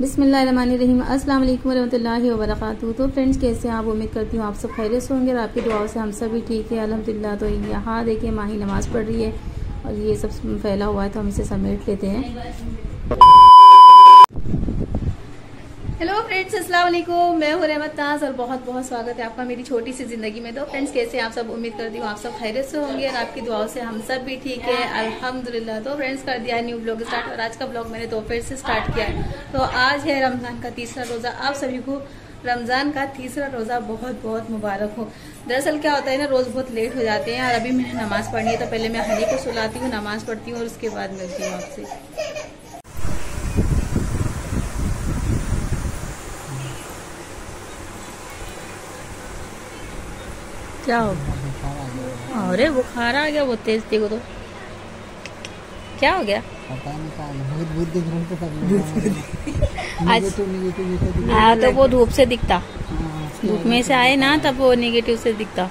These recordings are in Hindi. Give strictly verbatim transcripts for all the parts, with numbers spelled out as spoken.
बिस्मिल्लाहिर्रहमानिर्रहीम। अस्सलाम वालेकुम वरहमतुल्लाहि वबरकातुहू। तो फ्रेंड्स, कैसे हैं आप? उम्मीद करती हूँ आप सब खैरियत से होंगे और आपकी दुआओं से हम सब भी ठीक है अल्हम्दुलिल्लाह। तो यहाँ देखिए माही नमाज़ पढ़ रही है और ये सब फैला हुआ है तो हम इसे समेट लेते हैं। हेलो फ्रेंड्स, अस्सलाम वालेकुम। मैं हूँ रहमत नाज और बहुत बहुत स्वागत है आपका मेरी छोटी सी जिंदगी में। तो फ्रेंड्स, कैसे आप सब? उम्मीद करती हूँ आप सब खैरियत से होंगे और आपकी दुआओं से हम सब भी ठीक है अल्हम्दुलिल्लाह। तो फ्रेंड्स, कर दिया है न्यू ब्लॉग स्टार्ट और आज का ब्लॉग मैंने दोपहर से स्टार्ट किया है। तो आज है रमजान का तीसरा रोजा। आप सभी को रमजान का तीसरा रोजा बहुत बहुत मुबारक हो। दरअसल क्या होता है ना, रोज बहुत लेट हो जाते हैं और अभी मैंने नमाज पढ़नी है तो पहले मैं हनी को सुलाती हूँ, नमाज पढ़ती हूँ और उसके बाद मिलती हूँ आपसे। क्या हो गया? अरे बुखार आ गया बहुत तेज। देखो तो क्या हो गया? पता नहीं। आज हाँ, तो वो धूप से दिखता, धूप में से आए ना तब वो नेगेटिव से दिखता।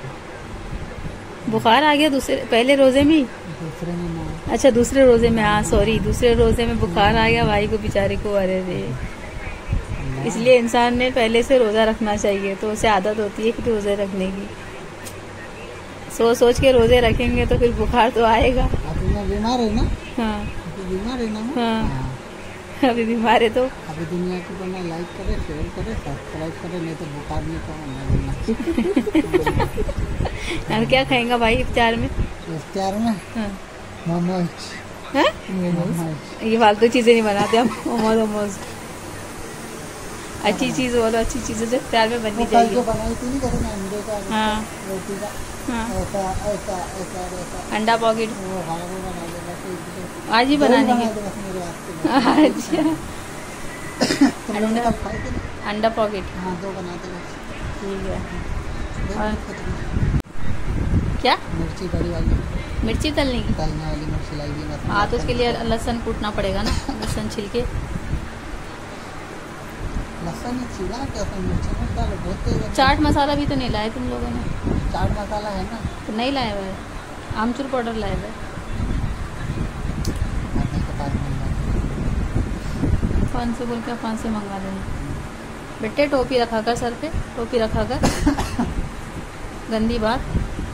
बुखार आ गया दूसरे पहले रोजे में। दूसरे में अच्छा दूसरे रोजे में, हाँ सॉरी, दूसरे रोजे में बुखार आ गया भाई को बेचारे को। अरे रे, इसलिए इंसान ने पहले से रोजा रखना चाहिए तो उसे आदत होती है कि रोजे रखने की। सोच सोच के रोजे रखेंगे तो फिर बुखार तो आएगा। बीमार है ना? हाँ बीमार है ना? हाँ अभी बीमार है तो अभी दुनिया को बना लाइक करे, शेयर करे, सब्सक्राइब करे, नहीं तो बुखार नहीं तो। और क्या खाएंगा भाई इफ्तार में? इफ्तार में हाँ मोमोज। हाँ ये फालतू चीजें नहीं बनाते हम। मोमोज मोमोज अच्छी चीज बोलो, अच्छी चीजें जो इफ्तार में बननी चाहिए। बनाई थी नहीं ना अंडे का, हाँ रोटी का, हाँ ऐसा ऐसा ऐसा ऐसा अंडा पॉकेट वो खाना वो बना देगा। आज ही बनाने के? अच्छा अंडा अंडा पॉकेट, हाँ दो बना देगा। ठीक है। और क्या? मिर्ची बड़ी वाली, मिर्ची तलने की? तलने वाली मिर्ची लाएगी। हाँ तो उसके लिए लहसुन कूटना पड़ेगा ना, लहसुन छिलके। लहसुन छिला क्या? मिर्ची मत डालो, बहुत तेज। चाट मसाला भी तो नहीं लाए तुम लोगों ने? चाट मसाला है ना? तो नहीं लाए हुए? आमचूर पाउडर लाए हुए? पान से बोल के पान से मंगा देंगे। बेटे टोपी रखा कर सर पे, टोपी रखा कर। गंदी बात।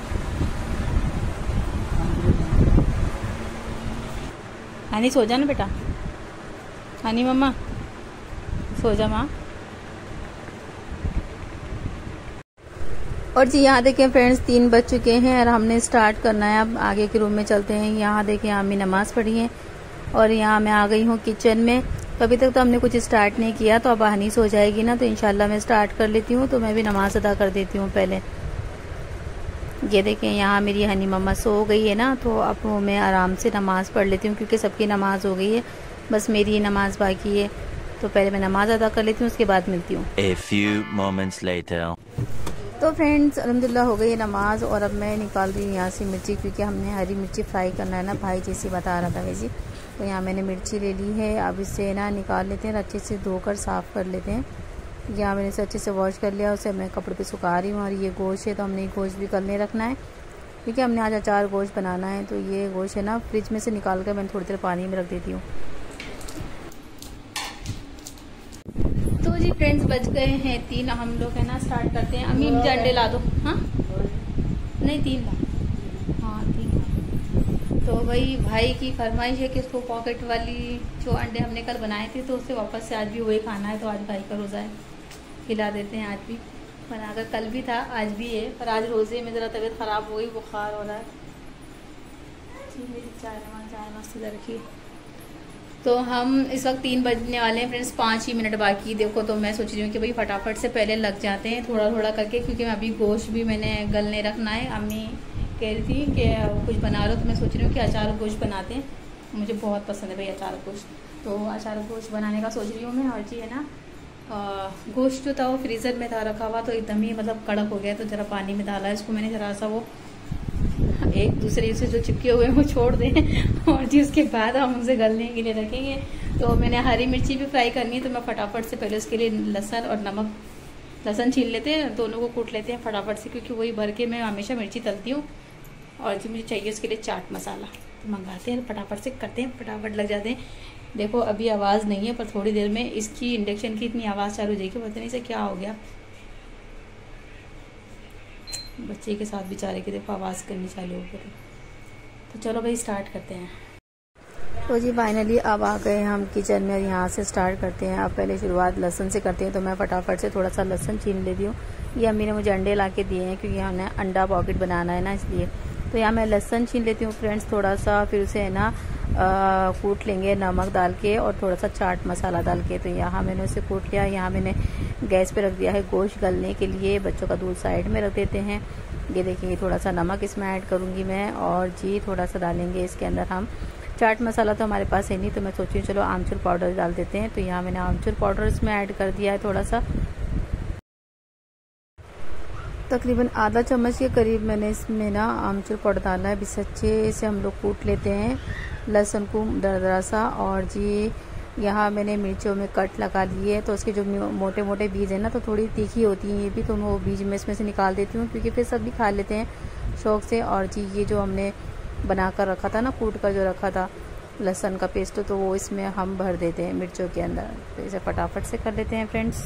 हनी सो जा ना बेटा, हनी मम्मा सो जा माँ। और जी यहाँ देखें फ्रेंड्स, तीन बज चुके हैं और हमने स्टार्ट करना है। अब आगे के रूम में चलते हैं। यहाँ देखें अम्मी नमाज पढ़ी है और यहाँ मैं आ गई हूँ किचन में। तो अभी तक तो हमने कुछ स्टार्ट नहीं किया, तो अब हनी सो जाएगी ना तो इंशाल्लाह मैं स्टार्ट कर लेती हूँ। तो मैं भी नमाज अदा कर देती हूँ पहले। ये देखें यहाँ मेरी हनी मम्मा सो गई है ना, तो अब मैं आराम से नमाज पढ़ लेती हूँ क्योंकि सबकी नमाज हो गई है, बस मेरी ही नमाज बाकी है। तो पहले मैं नमाज अदा कर लेती हूँ, उसके बाद मिलती हूँ। A few moments later. तो फ्रेंड्स अल्हम्दुलिल्लाह हो गई है नमाज और अब मैं निकाल रही हूँ यहाँ से मिर्ची, क्योंकि हमने हरी मिर्ची फ्राई करना है ना, भाई जैसे बता रहा था वैसे। तो यहाँ मैंने मिर्ची ले ली है। अब इसे ना निकाल लेते हैं, अच्छे से धोकर साफ़ कर लेते हैं। यहाँ मैंने इसे अच्छे से वॉश कर लिया, उसे मैं कपड़े पे सुखा रही हूँ। और ये गोश्त है तो हमने गोश्त भी कल नहीं रखना है क्योंकि हमने आज अचार गोश्त बनाना है। तो ये गोश्त है ना फ्रिज में से निकाल कर मैंने थोड़ी देर पानी में रख देती हूँ। तो जी फ्रेंड्स बज गए हैं तीन, हम लोग है ना स्टार्ट करते हैं। अम्मी मुझे अंडे ला दो। हाँ नहीं तीन ला, हाँ तीन ला। तो वही भाई की फरमाइश है कि उसको पॉकेट वाली जो अंडे हमने कल बनाए थे तो उससे वापस से आज भी वही खाना है। तो आज भाई का रोज़ा है, खिला देते हैं। आज भी बनाकर, कल भी था आज भी है, पर आज रोज़े में ज़रा तबीयत ख़राब हो गई, बुखार हो रहा है। मेरी चाय चाय मस्त रखिए। तो हम इस वक्त तीन बजने वाले हैं फ्रेंड्स, पाँच ही मिनट बाकी। देखो तो मैं सोच रही हूँ कि भाई फटाफट से पहले लग जाते हैं थोड़ा थोड़ा करके, क्योंकि मैं अभी गोश्त भी मैंने गलने रखना है। अम्मी कह रही थी कि कुछ बना लो, तो मैं सोच रही हूँ कि अचार गोश्त बनाते हैं। मुझे बहुत पसंद है भाई अचार गोश्त, तो अचार गोश्त बनाने का सोच रही हूँ मैं। और जी है ना, गोश्त जो था वो फ्रीज़र में था रखा हुआ, तो एकदम ही मतलब कड़क हो गया, तो ज़रा पानी में डाला इसको मैंने, ज़रा सा वो एक दूसरे से जो चिपके हुए हैं वो छोड़ दें। और जी उसके बाद हम उसे गलने के लिए रखेंगे। तो मैंने हरी मिर्ची भी फ्राई करनी है, तो मैं फटाफट से पहले उसके लिए लहसुन और नमक, लहसुन छील लेते हैं, दोनों को कूट लेते हैं फटाफट से, क्योंकि वही भर के मैं हमेशा मिर्ची तलती हूँ। और जी मुझे चाहिए उसके लिए चाट मसाला। तो मंगाते हैं, फटाफट से करते हैं, फटाफट लग जाते हैं। देखो अभी आवाज़ नहीं है, पर थोड़ी देर में इसकी इंडक्शन की इतनी आवाज़ चालू हो जाएगी, पता नहीं से क्या हो गया। बच्चे के साथ बेचारे की देखो आवाज़ करनी चालू हो गई। तो चलो भाई स्टार्ट करते हैं। तो जी फाइनली अब आ गए हम किचन में, यहाँ से स्टार्ट करते हैं। अब पहले शुरुआत लहसुन से करते हैं, तो मैं फटाफट से थोड़ा सा लहसुन छीन लेती हूँ। ये अम्मी ने मुझे अंडे ला के दिए हैं, क्योंकि हमने अंडा पॉकेट बनाना है ना, इसलिए। तो यहाँ मैं लहसुन छीन लेती हूँ फ्रेंड्स थोड़ा सा, फिर उसे है ना कूट लेंगे नमक डाल के और थोड़ा सा चाट मसाला डाल के। तो यहाँ मैंने उसे कूट लिया। यहाँ मैंने गैस पे रख दिया है गोश्त गलने के लिए। बच्चों का दूध साइड में रख देते हैं। ये देखिए थोड़ा सा नमक इसमें ऐड करूँगी मैं, और जी थोड़ा सा डालेंगे इसके अंदर हम चाट मसाला। तो हमारे पास है नहीं, तो मैं सोची हूँ चलो आमचूर पाउडर डाल देते हैं। तो यहाँ मैंने आमचूर पाउडर इसमें ऐड कर दिया है थोड़ा सा, तकरीबन आधा चम्मच के करीब मैंने इसमें ना आमचूर पाउडर डाला है। इसे अच्छे से हम लोग कूट लेते हैं लहसुन को दरदरा सा। और जी यहाँ मैंने मिर्चों में कट लगा लिए है, तो उसके जो मोटे मोटे बीज है ना, तो थोड़ी तीखी होती हैं ये भी, तो मैं वो बीज में इसमें से निकाल देती हूँ, क्योंकि फिर सब भी खा लेते हैं शौक से। और जी ये जो हमने बना कर रखा था ना, कूट कर जो रखा था लहसुन का पेस्ट, तो वो इसमें हम भर देते हैं मिर्चों के अंदर। तो इसे फटाफट से कर लेते हैं फ्रेंड्स।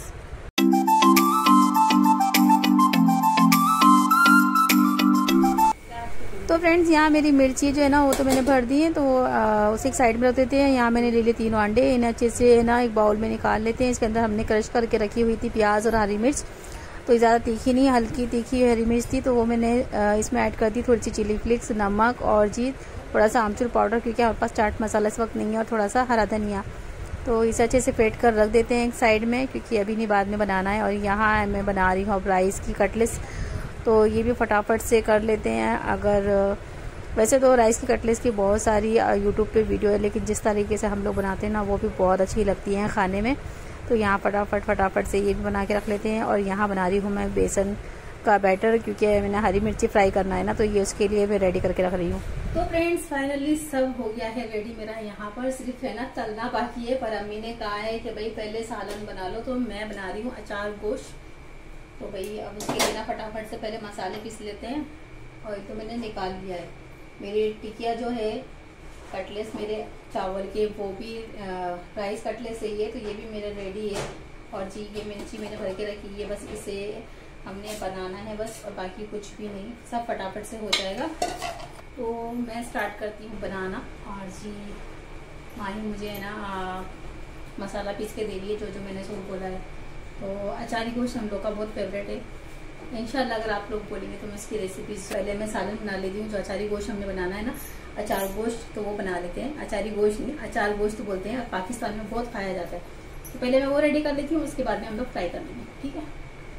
तो फ्रेंड्स यहाँ मेरी मिर्ची जो है ना वो तो मैंने भर दी है, तो आ, उसे एक साइड में रख देते हैं। यहाँ मैंने ले लिए तीनों अंडे, इन्हें अच्छे से ना एक बाउल में निकाल लेते हैं। इसके अंदर हमने क्रश करके रखी हुई थी प्याज और हरी मिर्च, तो ज़्यादा तीखी नहीं, हल्की तीखी हरी मिर्च थी, तो वो मैंने इसमें ऐड कर दी। थोड़ी सी चिली फ्लेक्स, नमक और जी थोड़ा सा आमचूर पाउडर, क्योंकि हमारे पास चाट मसाला इस वक्त नहीं है, और थोड़ा सा हरा धनिया। तो इसे अच्छे से फेंट कर रख देते हैं एक साइड में, क्योंकि अभी नहीं बाद में बनाना है। और यहाँ मैं बना रही हूँ अब राइस की कटलेट्स, तो ये भी फटाफट से कर लेते हैं। अगर वैसे तो राइस की कटलेट्स की बहुत सारी यूट्यूब पे वीडियो है, लेकिन जिस तरीके से हम लोग बनाते हैं ना, वो भी बहुत अच्छी लगती हैं खाने में। तो यहाँ फटाफट फटाफट से ये भी बना के रख लेते हैं। और यहाँ बना रही हूँ मैं बेसन का बैटर, क्योंकि मैंने हरी मिर्ची फ्राई करना है ना, तो ये उसके लिए मैं रेडी करके रख रही हूँ। तो फ्रेंड्स फाइनली सब हो गया है रेडी मेरा, यहाँ पर सिर्फ है ना तलना बाकी है। पर अम्मी ने कहा है कि भाई पहले सालन बना लो, तो मैं बना रही हूँ अचार गोश्त। तो भाई अब उसके लिए ना फटाफट से पहले मसाले पीस लेते हैं। और तो मैंने निकाल लिया है मेरी टिकिया जो है कटलेट्स मेरे चावल के, वो भी राइस कटलेट्स है ये, तो ये भी मेरा रेडी है। और जी ये मिर्ची मैंने भर के रखी है, बस इसे हमने बनाना है बस, और बाकी कुछ भी नहीं, सब फटाफट से हो जाएगा। तो मैं स्टार्ट करती हूँ बनाना। और जी माही मुझे है ना आ, मसाला पीस के दे दिए, जो जो मैंने सब बोला है। तो अचारी गोश्त हम लोग का बहुत फेवरेट है। इंशाल्लाह अगर आप लोग बोलेंगे तो मैं इसकी रेसिपी, पहले मैं सालन बना लेती हूँ। जो अचारी गोश्त हमने बनाना है ना, अचार गोश्त, तो वो बना लेते हैं। अचारी गोश्त नहीं, अचार गोश्त तो बोलते हैं, पाकिस्तान में बहुत खाया जाता है। तो पहले मैं वो रेडी कर लेती हूँ, उसके बाद में हम लोग फ्राई कर लेंगे, ठीक है।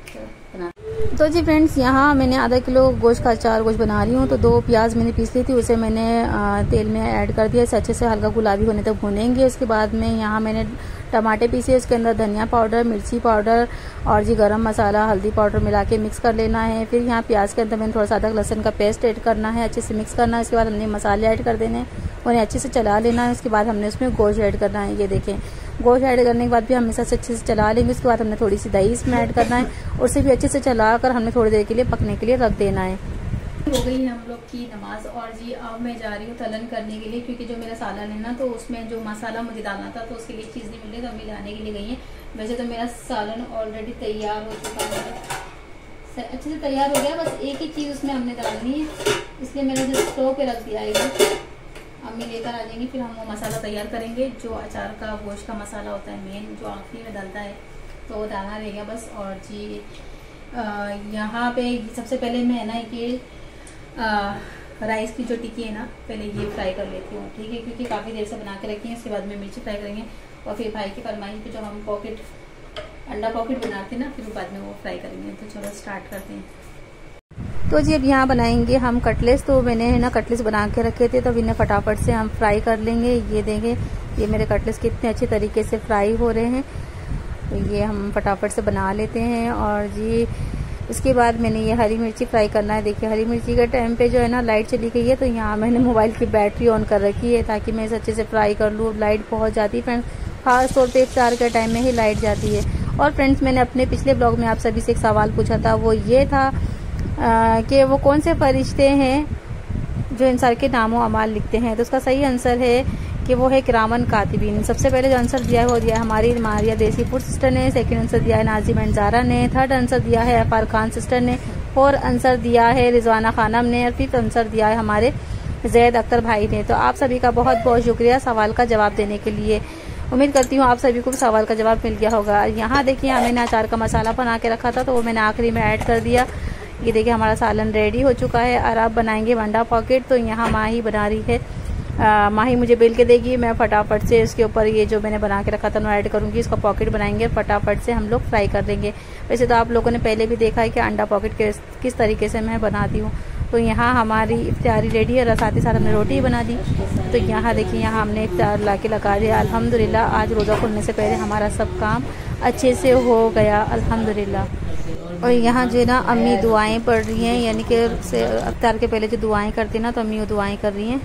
तो बना तो जी फ्रेंड्स यहाँ मैंने आधा किलो गोश्त का अचार गोश्त बना रही हूँ। तो दो प्याज मैंने पीस ली थी, उसे मैंने तेल में ऐड कर दिया, इसे अच्छे से हल्का गुलाबी होने तक भूनेंगे। उसके बाद में यहाँ मैंने टमाटर पीसे, उसके अंदर धनिया पाउडर, मिर्ची पाउडर और जी गरम मसाला, हल्दी पाउडर मिला के मिक्स कर लेना है। फिर यहाँ प्याज के अंदर मैंने थोड़ा सा अदरक लहसुन का पेस्ट ऐड करना है, अच्छे से मिक्स करना है। उसके बाद हमने मसाले ऐड कर देने हैं, उन्हें अच्छे से चला लेना है। उसके बाद हमने उसमें गोश्त ऐड करना है। ये देखें गोश्त ऐड करने के बाद भी हम इसे अच्छे से चला लेंगे। उसके बाद हमने थोड़ी सी दही इसमें ऐड करना है, और उसे भी अच्छे से चला कर हमने थोड़ी देर के लिए पकने के लिए रख देना है। हो गई है हम लोग की नमाज। और जी अब मैं जा रही हूँ तलन करने के लिए, क्योंकि जो मेरा सालन है ना, तो उसमें जो मसाला मुझे डालना था, तो उसके लिए चीज़ नहीं मिल रही, तो अम्मी लाने के लिए गई है। वैसे तो मेरा सालन ऑलरेडी तैयार हो चुका है, अच्छे से तैयार हो गया, बस एक ही चीज़ उसमें हमने डालनी है, इसलिए मैंने जो स्टोव पे रख दिया है। अम्मी लेकर आ जाएंगी, फिर हम वो मसाला तैयार करेंगे। जो अचार का गोश्त का मसाला होता है मेन, जो आखिरी में डलता है, तो वो डालना रहेगा बस। और जी यहाँ पे सबसे पहले मैं है ना ये राइस की जो टिक्की है ना, पहले ये फ्राई कर लेती हूँ, ठीक है, क्योंकि काफ़ी देर से बना के रखी है। उसके बाद में मिर्ची फ्राई करेंगे, और फिर भाई की फरमाइश पे जो हम पॉकेट अंडा पॉकेट बनाते हैं ना, फिर बाद में वो फ्राई करेंगे। तो चलो स्टार्ट करते हैं। तो जी अब यहाँ बनाएंगे हम कटलेट्स। तो मैंने है ना कटलेट्स बना के रखे थे, तो अब इन्हें फटाफट से हम फ्राई कर लेंगे। ये देखें ये मेरे कटलेट्स कितने अच्छे तरीके से फ्राई हो रहे हैं, तो ये हम फटाफट से बना लेते हैं। और जी उसके बाद मैंने ये हरी मिर्ची फ्राई करना है। देखिए हरी मिर्ची के टाइम पे जो है ना लाइट चली गई है, तो यहाँ मैंने मोबाइल की बैटरी ऑन कर रखी है, ताकि मैं इसे अच्छे से फ्राई कर लूँ। लाइट बहुत जाती है फ्रेंड्स, खास तौर पे इफ्तार के टाइम में ही लाइट जाती है। और फ्रेंड्स मैंने अपने पिछले ब्लॉग में आप सभी से एक सवाल पूछा था, वो ये था कि वो कौन से फरिश्ते हैं जो इंसान के नामो अमाल लिखते हैं। तो उसका सही आंसर है कि वो है किरामन कातिबीन। सबसे पहले जो आंसर दिया है वो दिया है हमारी मारिया देसीपुर सिस्टर ने, सेकंड आंसर दिया है नाजिम एंड जारा ने, थर्ड आंसर दिया है अफार खान सिस्टर ने, फोर्थ आंसर दिया है रिजवाना खानम ने और फिफ्थ आंसर दिया है हमारे जैद अख्तर भाई ने। तो आप सभी का बहुत बहुत शुक्रिया सवाल का जवाब देने के लिए। उम्मीद करती हूँ आप सभी को सवाल का जवाब मिल गया होगा। यहाँ देखिए हमने अचार का मसाला बना के रखा था तो वो मैंने आखिरी में ऐड कर दिया। ये देखिए हमारा सालन रेडी हो चुका है और अब बनाएंगे अंडा पॉकेट। तो यहाँ माही बना रही है, आ, माही मुझे बेल के देगी, मैं फटाफट से इसके ऊपर ये जो मैंने बना के रखा था मैं ऐड करूँगी, इसका पॉकेट बनाएंगे, फटाफट से हम लोग फ्राई कर देंगे। वैसे तो आप लोगों ने पहले भी देखा है कि अंडा पॉकेट किस किस तरीके से मैं बनाती हूँ। तो यहाँ हमारी इफ्तारी रेडी है और साथ ही साथ हमने रोटी बना दी। तो यहाँ देखिए यहाँ हमने इफ्तार ला के लगा दिया। अल्हम्दुलिल्लाह आज रोज़ा खुलने से पहले हमारा सब काम अच्छे से हो गया अल्हम्दुलिल्लाह। और यहाँ जो है ना अम्मी दुआएं पढ़ रही हैं, यानी कि इफ्तार के पहले जो दुआएं करती हैं ना, तो अम्मी वो दुआएं कर रही हैं।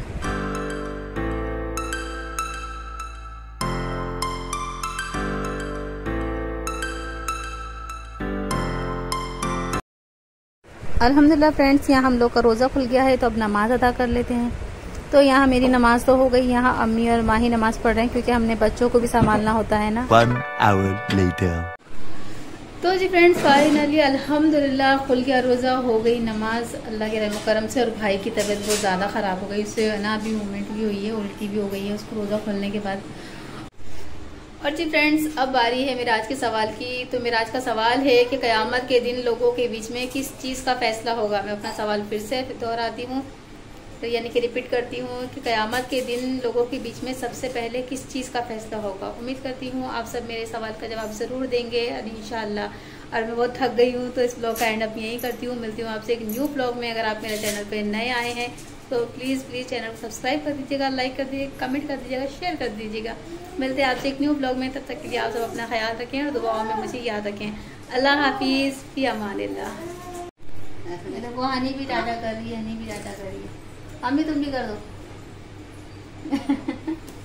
अल्हम्दुलिल्लाह फ्रेंड्स, यहाँ हम लोग का रोज़ा खुल गया है तो अब नमाज अदा कर लेते हैं। तो यहाँ मेरी नमाज तो हो गई, यहाँ अम्मी और माही नमाज पढ़ रहे हैं क्योंकि हमने बच्चों को भी संभालना होता है ना। One hour later. तो जी फ्रेंड्स फाइनली अल्हम्दुलिल्लाह खुल गया रोज़ा, हो गई नमाज अल्लाह के रहम करम से। और भाई की तबीयत बहुत ज़्यादा ख़राब हो गई, उससे ना अभी मूवमेंट भी हुई है, उल्टी भी हो गई है उसको रोज़ा खुलने के बाद। और जी फ्रेंड्स अब बारी है मेरा आज के सवाल की। तो मेरा आज का सवाल है कि क़यामत के दिन लोगों के बीच में किस चीज़ का फैसला होगा। मैं अपना सवाल फिर से दोहराती हूँ, तो यानी कि रिपीट करती हूँ कि क़यामत के दिन लोगों के बीच में सबसे पहले किस चीज़ का फैसला होगा। उम्मीद करती हूँ आप सब मेरे सवाल का जवाब ज़रूर देंगे और इंशाअल्लाह। और मैं बहुत थक गई हूँ तो इस ब्लॉग का एंड अप यहीं करती हूँ। मिलती हूँ आपसे एक न्यू ब्लॉग में। अगर आप मेरे चैनल पर नए आए हैं तो प्लीज़ प्लीज़ चैनल को सब्सक्राइब कर दीजिएगा, लाइक कर दीजिएगा, कमेंट कर दीजिएगा, शेयर कर दीजिएगा। मिलते हैं आपसे एक न्यू ब्लॉग में। तब तक के लिए आप सब अपना ख्याल रखें और दुआओं में मुझे याद रखें। अल्लाह हाफिज़, फी अमानिल्लाह। वो हनी भी टाटा कर रही है, हनी भी टाटा कर रही है। अम्मी तुम भी कर दो।